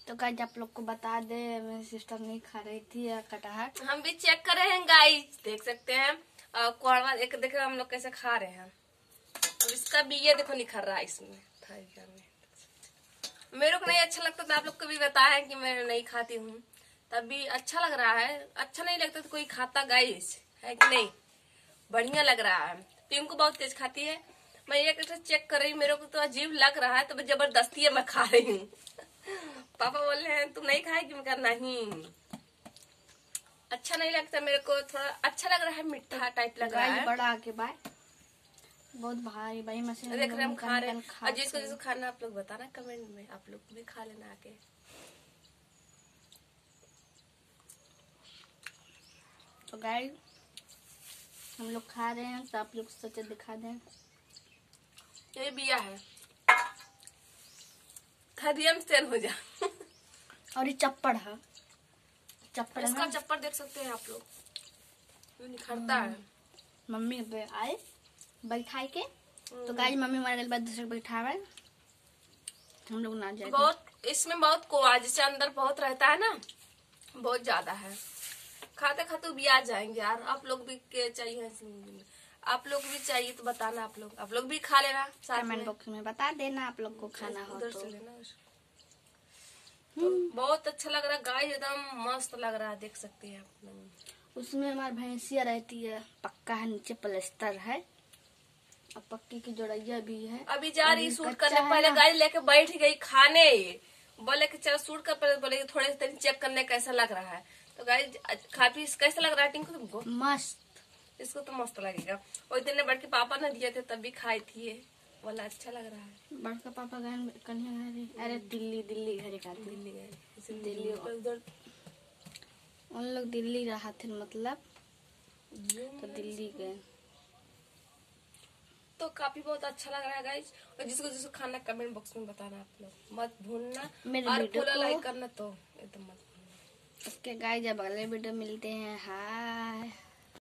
तो गाइस आप लोग को बता दे, मेरी सिस्टर नहीं खा रही थी कटहल। हम भी चेक कर रहे हैं गाइस, देख सकते हैं कौड़वा एक देख रहे हैं हम लोग कैसे खा रहे हैं। अब इसका भी ये देखो निखर रहा है इसमें में। मेरे को नहीं अच्छा लगता तो आप लोग को भी बताया कि मैं नहीं खाती हूँ, तभी अच्छा लग रहा है। अच्छा नहीं लगता तो कोई खाता गाइस, है कि नहीं? बढ़िया लग रहा है। पिंकू बहुत तेज खाती है, मैं एक चेक कर रही हूँ, मेरे को तो अजीब लग रहा है, तो जबरदस्ती है मैं खा रही हूँ। पापा बोल रहे हैं तुम नहीं खाएगी, मैं कहा नहीं, अच्छा नहीं लगता मेरे को, थोड़ा अच्छा लग रहा है, मीठा टाइप लग रहा है। बड़ा के बाद बहुत भाई मशीन देख रहे हम खा रहे हैं। और जिसको जिसको खाना आप लोग बताना कमेंट में, आप लोग भी खा लेना आके। तो गाइस हम लोग खा रहे हैं, तो आप लोग सोचे दिखा दें। ये बिया है, खदियम सेल हो जा। और ये चप्पड़ है, चप्पड़ इसका चप्पड़ देख सकते हैं आप लोग, निखरता है। मम्मी पे आए बैठाई के, तो गाइस मम्मी हमारे बाद दूसरे बैठा है, हम लोग ना जाए। बहुत इसमें बहुत कोआ जैसे अंदर बहुत रहता है ना, बहुत ज्यादा है। खाते खाते भी आ जाएंगे यार। आप लोग भी के चाहिए, आप लोग भी चाहिए तो बताना। आप लोग भी खा लेना, कमेंट बॉक्स में बता देना आप लोग को खाना हो उधर से लेना। तो बहुत अच्छा लग रहा है गाइस, एकदम मस्त लग रहा है, देख सकते हैं आप लोग। उसमें हमारी भैंसिया रहती है, पक्का है, नीचे प्लास्टर है और पक्की की जोड़ैया भी है। अभी जा रही शूट करने, पहले गाड़ी लेके बैठ गई खाने, बोले कि चलो शूट कर, बोले थोड़े से चेक करने कैसा लग रहा है। तो गाइस काफी कैसा लग रहा है टिंकू तुमको? मस्त, इसको तो मस्त लगेगा। और दिन बढ़ के पापा ने दिए थे तब भी खाई थी, बोला अच्छा लग रहा है। बड़का पापा गए कन्या, अरे दिल्ली घरे खाते, दिल्ली गए, दिल्ली उधर उन लोग दिल्ली रहा थे, मतलब तो दिल्ली गए। तो काफी बहुत अच्छा लग रहा है गाइस। और जिसको जिसको खाना कमेंट बॉक्स में बताना, आप लोग मत भूलना, मेरे और वीडियो को लाइक करना तो एकदम मत भूलना। ओके गाइस, जब अगले वीडियो मिलते हैं, हाय।